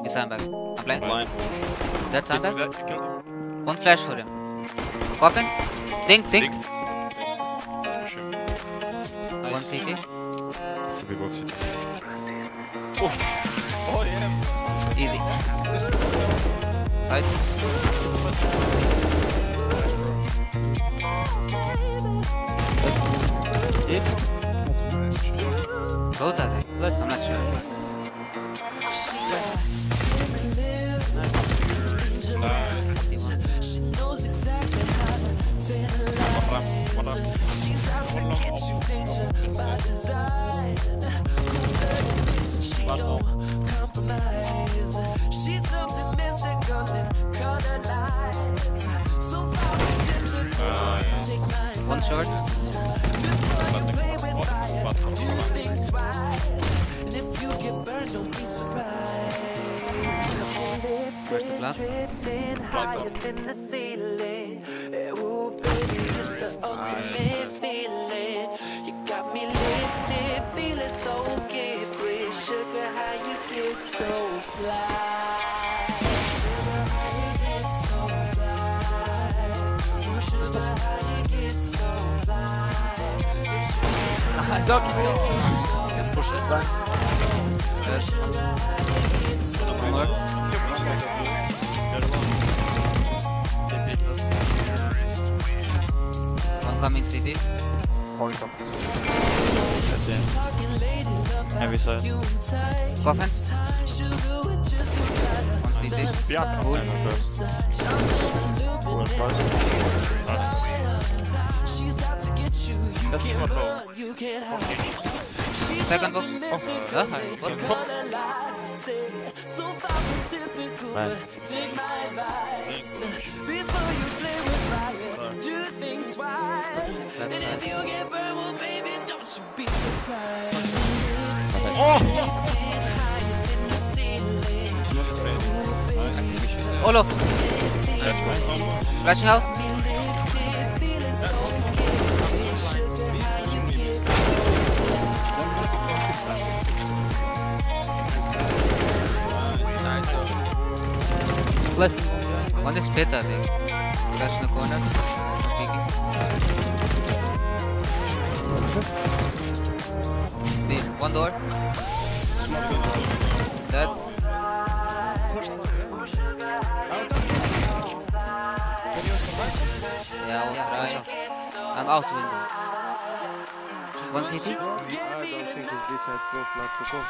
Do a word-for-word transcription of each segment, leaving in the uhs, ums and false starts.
He's sandbag. I'm playing. Blind. That's sandbag. That, you killed him. One flash for him. Coffins. Think, think. Think. Pushing. One Nice. C T. Should be both city. Oh, oh yeah. Easy. Side. Both are there. I'm not sure. Nice. One ramp, one ramp. One long off. Inside. Last long. Ah, yes. One short. Landing. Oh, but Where's the blood? Can push it back. Yes. One more. One coming C T. Point up. That's in. Heavy side. Coffins. One C T. Yeah, Cool. Cool side. That's not low. Second box. Oh, yeah. What? Nice. That's side. All of. Flashing out. One is split, I think. Flash in the corner. Peeking. The one door. Dead. Yeah, I'll try. I'm out window. One C T. I don't think it's this side proof not to go.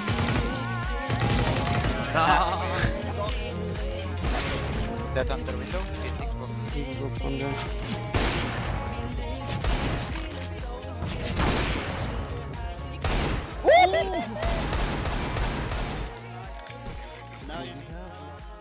That under window. He will go from there. Now you